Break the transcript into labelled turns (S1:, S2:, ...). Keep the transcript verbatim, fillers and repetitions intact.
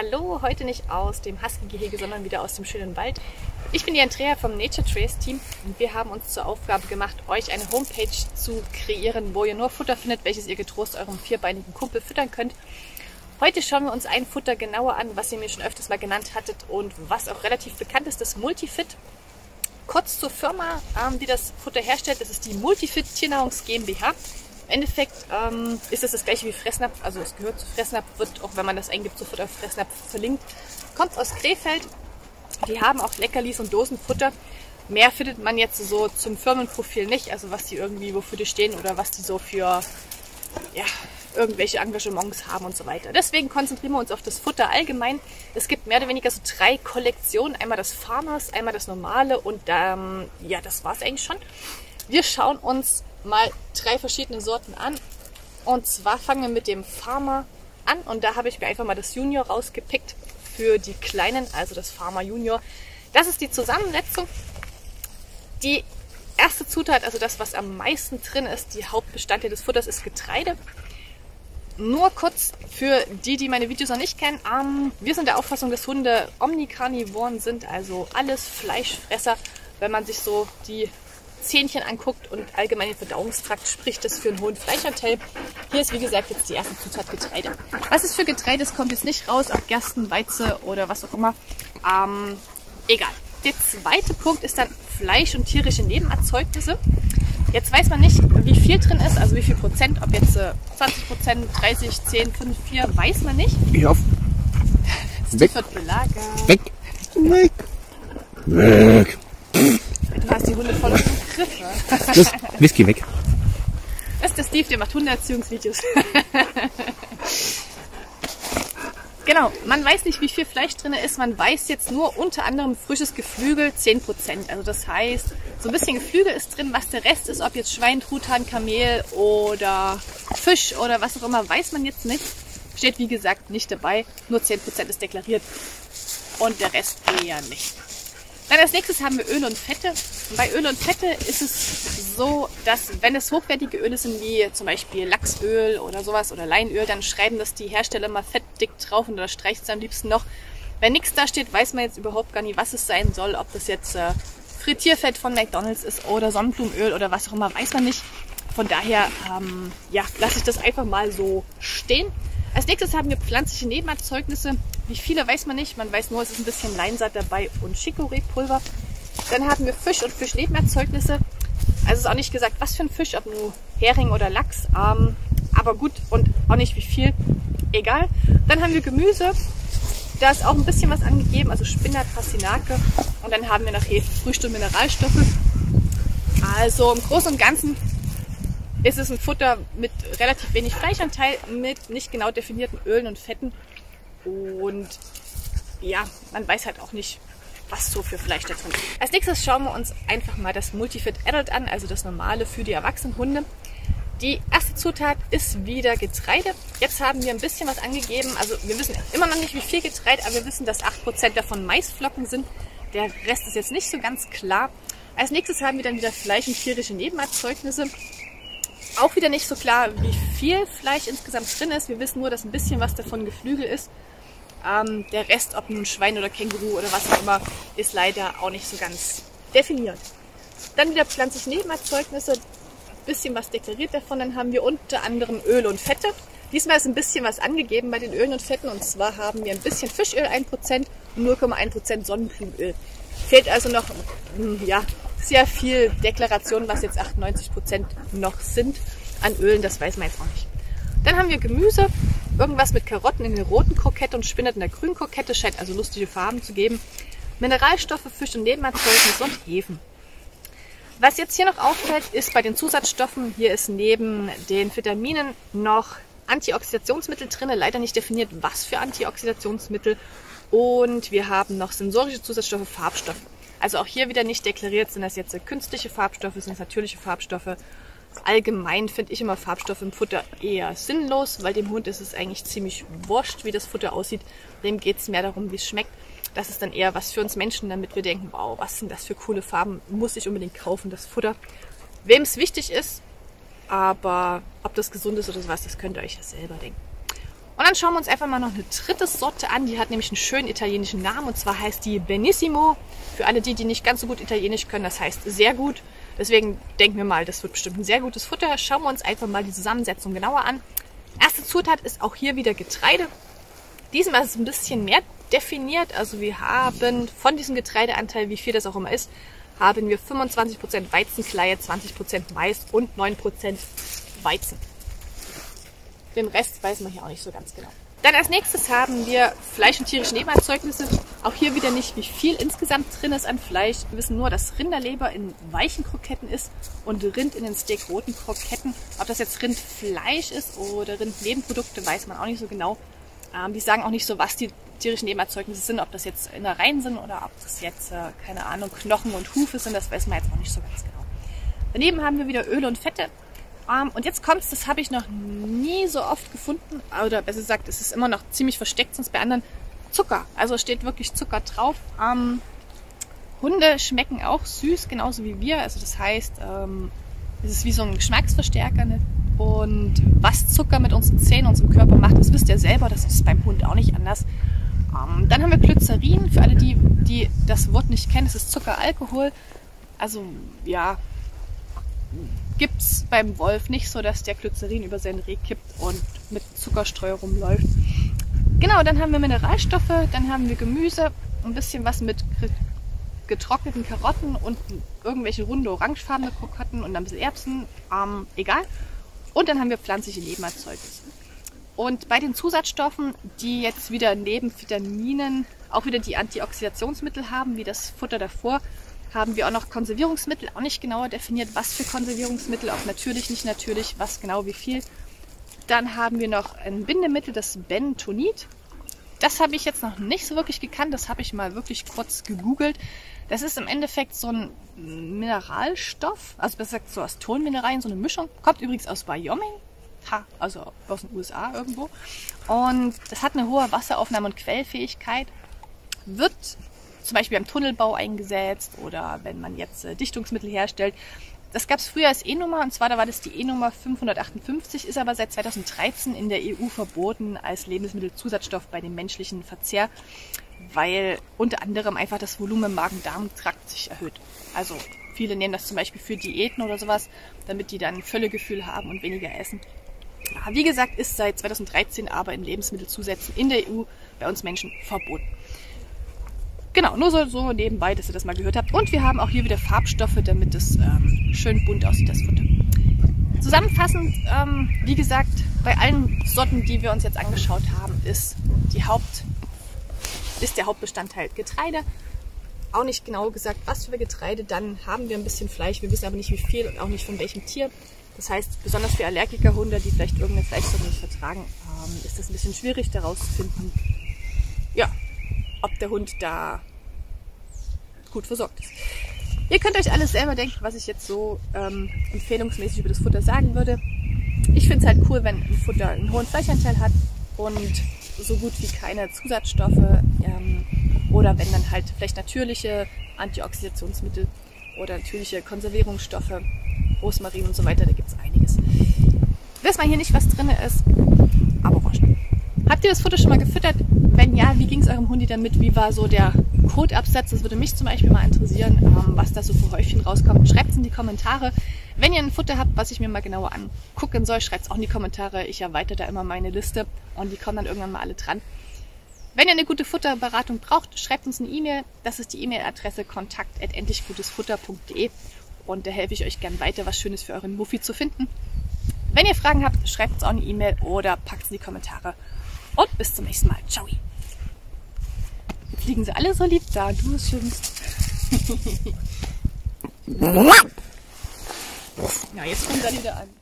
S1: Hallo, heute nicht aus dem Husky-Gehege, sondern wieder aus dem schönen Wald. Ich bin die Andrea vom Nature Trace Team und wir haben uns zur Aufgabe gemacht, euch eine Homepage zu kreieren, wo ihr nur Futter findet, welches ihr getrost eurem vierbeinigen Kumpel füttern könnt. Heute schauen wir uns ein Futter genauer an, was ihr mir schon öfters mal genannt hattet und was auch relativ bekannt ist, das Multifit. Kurz zur Firma, ähm, die das Futter herstellt, das ist die Multifit Tiernahrungs GmbH. Im Endeffekt ähm, ist es das gleiche wie Fressnapf, also es gehört zu Fressnapf, wird auch wenn man das eingibt, sofort auf Fressnapf verlinkt. Kommt aus Krefeld, die haben auch Leckerlis und Dosenfutter. Mehr findet man jetzt so zum Firmenprofil nicht, also was die irgendwie, wofür die stehen oder was die so für ja, irgendwelche Engagements haben und so weiter. Deswegen konzentrieren wir uns auf das Futter allgemein. Es gibt mehr oder weniger so drei Kollektionen, einmal das Farmers, einmal das normale und ähm, ja, das war es eigentlich schon. Wir schauen uns mal drei verschiedene Sorten an. Und zwar fangen wir mit dem Farmer an. Und da habe ich mir einfach mal das Junior rausgepickt für die Kleinen, also das Farmer Junior. Das ist die Zusammensetzung. Die erste Zutat, also das, was am meisten drin ist, die Hauptbestandteil des Futters, ist Getreide. Nur kurz für die, die meine Videos noch nicht kennen. Ähm, wir sind der Auffassung, dass Hunde Omnikarnivoren sind, also alles Fleischfresser. Wenn man sich so die Zähnchen anguckt und allgemein den Verdauungstrakt, spricht das für einen hohen Fleischanteil. Hier ist wie gesagt jetzt die erste Zutat Getreide. Was ist für Getreide? Das kommt jetzt nicht raus, ob Gersten, Weizen oder was auch immer. Ähm, egal. Der zweite Punkt ist dann Fleisch und tierische Nebenerzeugnisse. Jetzt weiß man nicht, wie viel drin ist, also wie viel Prozent, ob jetzt äh, zwanzig Prozent, dreißig, zehn, fünf, vier, weiß man nicht.
S2: Ja.
S1: Steve wird belagert.
S2: Weg. Weg. Weg.
S1: Du hast die Hunde voll im Griff.
S2: Los, Whisky weg.
S1: Das ist der Steve, der macht Hundeerziehungsvideos. Genau, man weiß nicht, wie viel Fleisch drin ist. Man weiß jetzt nur unter anderem frisches Geflügel, zehn Prozent. Also das heißt, so ein bisschen Geflügel ist drin. Was der Rest ist, ob jetzt Schwein, Truthahn, Kamel oder Fisch oder was auch immer, weiß man jetzt nicht. Steht wie gesagt nicht dabei. Nur zehn Prozent ist deklariert und der Rest eher nicht. Dann als nächstes haben wir Öle und Fette. Und bei Öle und Fette ist es so, dass wenn es hochwertige Öle sind, wie zum Beispiel Lachsöl oder sowas oder Leinöl, dann schreiben das die Hersteller mal fettdick drauf und da streicht es am liebsten noch. Wenn nichts da steht, weiß man jetzt überhaupt gar nicht, was es sein soll. Ob das jetzt äh, Frittierfett von McDonald's ist oder Sonnenblumenöl oder was auch immer, weiß man nicht. Von daher ähm, ja, lasse ich das einfach mal so stehen. Als nächstes haben wir pflanzliche Nebenerzeugnisse. Wie viele weiß man nicht. Man weiß nur, es ist ein bisschen Leinsaat dabei und Chicorée-Pulver. Dann haben wir Fisch und Fischnebenerzeugnisse. Also ist auch nicht gesagt, was für ein Fisch, ob nur Hering oder Lachs. Ähm, aber gut und auch nicht wie viel. Egal. Dann haben wir Gemüse. Da ist auch ein bisschen was angegeben. Also Spinat, Pastinake. Und dann haben wir noch Hefe, Früchte und Mineralstoffe. Also im Großen und Ganzen ist es ein Futter mit relativ wenig Fleischanteil, mit nicht genau definierten Ölen und Fetten. Und ja, man weiß halt auch nicht, was so für Fleisch da drin ist. Als nächstes schauen wir uns einfach mal das Multifit Adult an, also das normale für die erwachsenen Hunde. Die erste Zutat ist wieder Getreide. Jetzt haben wir ein bisschen was angegeben. Also wir wissen immer noch nicht, wie viel Getreide, aber wir wissen, dass acht Prozent davon Maisflocken sind. Der Rest ist jetzt nicht so ganz klar. Als nächstes haben wir dann wieder Fleisch und tierische Nebenerzeugnisse. Auch wieder nicht so klar, wie viel Fleisch insgesamt drin ist. Wir wissen nur, dass ein bisschen was davon Geflügel ist. Ähm, der Rest, ob nun Schwein oder Känguru oder was auch immer, ist leider auch nicht so ganz definiert. Dann wieder pflanzliche Nebenerzeugnisse. Ein bisschen was deklariert davon. Dann haben wir unter anderem Öle und Fette. Diesmal ist ein bisschen was angegeben bei den Ölen und Fetten. Und zwar haben wir ein bisschen Fischöl, ein Prozent und null Komma eins Prozent Sonnenblumenöl. Fehlt also noch ja, sehr viel Deklaration, was jetzt achtundneunzig Prozent noch sind an Ölen. Das weiß man jetzt auch nicht. Dann haben wir Gemüse. Irgendwas mit Karotten in der roten Krokette und Spinat in der grünen Krokette. Scheint also lustige Farben zu geben. Mineralstoffe, Fisch- und Nebenerzeugnisse und Hefen. Was jetzt hier noch auffällt, ist bei den Zusatzstoffen, hier ist neben den Vitaminen noch Antioxidationsmittel drin. Leider nicht definiert, was für Antioxidationsmittel. Und wir haben noch sensorische Zusatzstoffe, Farbstoffe. Also auch hier wieder nicht deklariert, sind das jetzt künstliche Farbstoffe, sind das natürliche Farbstoffe. Allgemein finde ich immer Farbstoffe im Futter eher sinnlos, weil dem Hund ist es eigentlich ziemlich wurscht, wie das Futter aussieht. Dem geht es mehr darum, wie es schmeckt. Das ist dann eher was für uns Menschen, damit wir denken, wow, was sind das für coole Farben, muss ich unbedingt kaufen, das Futter. Wem es wichtig ist, aber ob das gesund ist oder sowas, das könnt ihr euch ja selber denken. Und dann schauen wir uns einfach mal noch eine dritte Sorte an. Die hat nämlich einen schönen italienischen Namen und zwar heißt die Benissimo. Für alle die, die nicht ganz so gut Italienisch können, das heißt sehr gut. Deswegen denken wir mal, das wird bestimmt ein sehr gutes Futter. Schauen wir uns einfach mal die Zusammensetzung genauer an. Erste Zutat ist auch hier wieder Getreide. Diesmal ist es ein bisschen mehr definiert. Also wir haben von diesem Getreideanteil, wie viel das auch immer ist, haben wir fünfundzwanzig Prozent Weizenkleie, zwanzig Prozent Mais und neun Prozent Weizen. Den Rest weiß man hier auch nicht so ganz genau. Dann als nächstes haben wir Fleisch- und tierische Nebenerzeugnisse. Auch hier wieder nicht, wie viel insgesamt drin ist an Fleisch. Wir wissen nur, dass Rinderleber in weichen Kroketten ist und Rind in den steakroten Kroketten. Ob das jetzt Rindfleisch ist oder Rindnebenprodukte, weiß man auch nicht so genau. Ähm, die sagen auch nicht so, was die tierischen Nebenerzeugnisse sind, ob das jetzt Innereien sind oder ob das jetzt, äh, keine Ahnung, Knochen und Hufe sind. Das weiß man jetzt noch nicht so ganz genau. Daneben haben wir wieder Öle und Fette. Um, und jetzt kommt's, das habe ich noch nie so oft gefunden, oder besser gesagt, es ist immer noch ziemlich versteckt, sonst bei anderen Zucker. Also steht wirklich Zucker drauf. Um, Hunde schmecken auch süß, genauso wie wir. Also das heißt, um, es ist wie so ein Geschmacksverstärker. Ne? Und was Zucker mit unseren Zähnen, unserem Körper macht, das wisst ihr selber, das ist beim Hund auch nicht anders. Um, dann haben wir Glycerin, für alle die, die das Wort nicht kennen, das ist Zuckeralkohol. Also ja, gibt's beim Wolf nicht so, dass der Glycerin über sein Reh kippt und mit Zuckerstreu rumläuft. Genau, dann haben wir Mineralstoffe, dann haben wir Gemüse, ein bisschen was mit getrockneten Karotten und irgendwelche runde orangefarbene Kroketten und ein bisschen Erbsen, ähm, egal. Und dann haben wir pflanzliche Nebenerzeugnisse. Und bei den Zusatzstoffen, die jetzt wieder neben Vitaminen auch wieder die Antioxidationsmittel haben, wie das Futter davor, haben wir auch noch Konservierungsmittel, auch nicht genauer definiert, was für Konservierungsmittel, ob natürlich, nicht natürlich, was genau, wie viel. Dann haben wir noch ein Bindemittel, das Bentonit. Das habe ich jetzt noch nicht so wirklich gekannt, das habe ich mal wirklich kurz gegoogelt. Das ist im Endeffekt so ein Mineralstoff, also besser gesagt so aus Tonmineralien, so eine Mischung. Kommt übrigens aus Wyoming, ha, also aus den U S A irgendwo. Und das hat eine hohe Wasseraufnahme und Quellfähigkeit, wird zum Beispiel beim Tunnelbau eingesetzt oder wenn man jetzt äh, Dichtungsmittel herstellt. Das gab es früher als E-Nummer und zwar da war das die E-Nummer fünfhundertachtundfünfzig, ist aber seit zweitausenddreizehn in der E U verboten als Lebensmittelzusatzstoff bei dem menschlichen Verzehr, weil unter anderem einfach das Volumen im Magen-Darm-Trakt sich erhöht. Also viele nehmen das zum Beispiel für Diäten oder sowas, damit die dann Völlegefühl haben und weniger essen. Ja, wie gesagt, ist seit zweitausenddreizehn aber in Lebensmittelzusätzen in der E U bei uns Menschen verboten. Genau, nur so, so nebenbei, dass ihr das mal gehört habt. Und wir haben auch hier wieder Farbstoffe, damit es ähm, schön bunt aussieht, das Futter. Zusammenfassend, ähm, wie gesagt, bei allen Sorten, die wir uns jetzt angeschaut haben, ist, die Haupt, ist der Hauptbestandteil Getreide. Auch nicht genau gesagt, was für Getreide. Dann haben wir ein bisschen Fleisch, wir wissen aber nicht wie viel und auch nicht von welchem Tier. Das heißt, besonders für Allergikerhunde, die vielleicht irgendeine Fleischsorte nicht vertragen, ähm, ist das ein bisschen schwierig daraus zu finden. Ja. Ob der Hund da gut versorgt ist. Ihr könnt euch alles selber denken, was ich jetzt so ähm, empfehlungsmäßig über das Futter sagen würde. Ich finde es halt cool, wenn ein Futter einen hohen Fleischanteil hat und so gut wie keine Zusatzstoffe ähm, oder wenn dann halt vielleicht natürliche Antioxidationsmittel oder natürliche Konservierungsstoffe, Rosmarin und so weiter, da gibt es einiges. Wissen wir hier nicht, was drin ist, aber wurscht. Habt ihr das Futter schon mal gefüttert? Wenn ja, wie ging es eurem Hundi damit? Wie war so der Kotabsatz? Das würde mich zum Beispiel mal interessieren, ähm, was da so für Häufchen rauskommt. Schreibt es in die Kommentare. Wenn ihr ein Futter habt, was ich mir mal genauer angucken soll, schreibt es auch in die Kommentare. Ich erweitere da immer meine Liste und die kommen dann irgendwann mal alle dran. Wenn ihr eine gute Futterberatung braucht, schreibt uns eine E-Mail. Das ist die E-Mail-Adresse kontakt at endlichgutesfutter punkt de und da helfe ich euch gern weiter, was Schönes für euren Muffi zu finden. Wenn ihr Fragen habt, schreibt uns auch eine E-Mail oder packt es in die Kommentare. Und bis zum nächsten Mal. Ciao. Jetzt liegen sie alle so lieb da. Du bist schönst. Ja, jetzt kommt er wieder an.